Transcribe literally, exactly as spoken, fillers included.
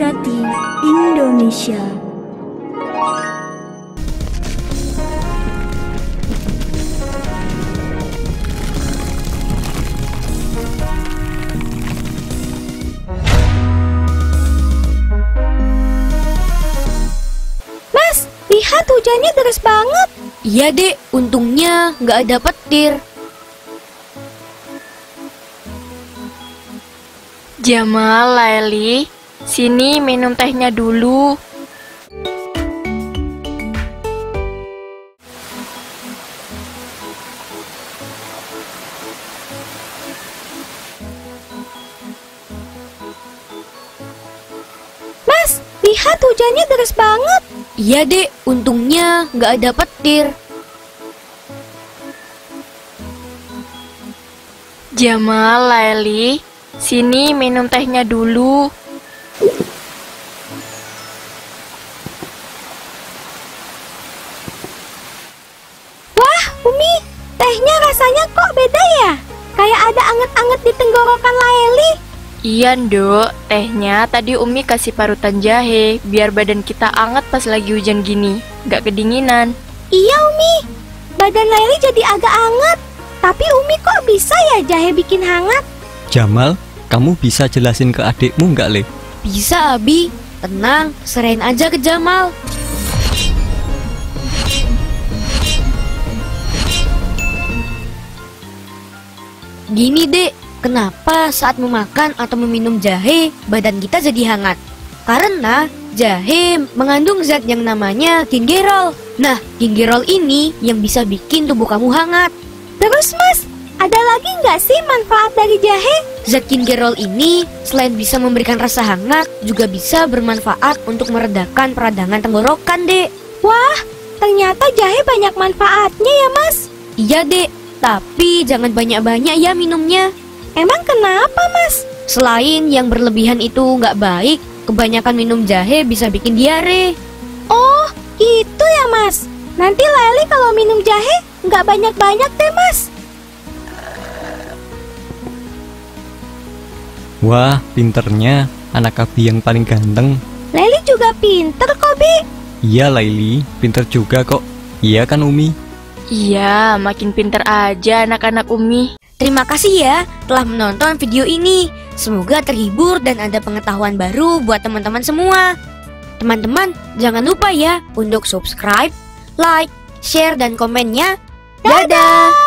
Inspiratif Indonesia. Mas, lihat hujannya deras banget. Iya dek, untungnya nggak ada petir. Jamal, Laili, sini minum tehnya dulu. Mas, lihat hujannya deras banget. Iya dek, untungnya nggak ada petir. Jamal, Laili, sini minum tehnya dulu. Wah, Umi, tehnya rasanya kok beda ya? Kayak ada anget-anget di tenggorokan Laili. Iya, Nduk, tehnya tadi Umi kasih parutan jahe biar badan kita anget pas lagi hujan gini, nggak kedinginan. Iya, Umi. Badan Laili jadi agak anget. Tapi Umi kok bisa ya jahe bikin hangat? Jamal, kamu bisa jelasin ke adikmu nggak, Le? Bisa Abi, tenang, serahin aja ke Jamal. Gini dek, kenapa saat memakan atau meminum jahe badan kita jadi hangat? Karena jahe mengandung zat yang namanya gingerol. Nah, gingerol ini yang bisa bikin tubuh kamu hangat. Terus Mas, ada lagi nggak sih manfaat dari jahe? Zat gingerol ini selain bisa memberikan rasa hangat, juga bisa bermanfaat untuk meredakan peradangan tenggorokan, dek. Wah, ternyata jahe banyak manfaatnya ya Mas. Iya dek, tapi jangan banyak-banyak ya minumnya. Emang kenapa Mas? Selain yang berlebihan itu nggak baik, kebanyakan minum jahe bisa bikin diare. Oh, itu ya Mas. Nanti Laili kalau minum jahe nggak banyak-banyak deh Mas. Wah, pinternya anak Abi yang paling ganteng. Laili juga pinter kok, Bi. Iya, Laili, pinter juga kok. Iya kan, Umi? Iya, makin pinter aja anak-anak Umi. Terima kasih ya telah menonton video ini. Semoga terhibur dan ada pengetahuan baru buat teman-teman semua. Teman-teman, jangan lupa ya untuk subscribe, like, share, dan komennya. Dadah!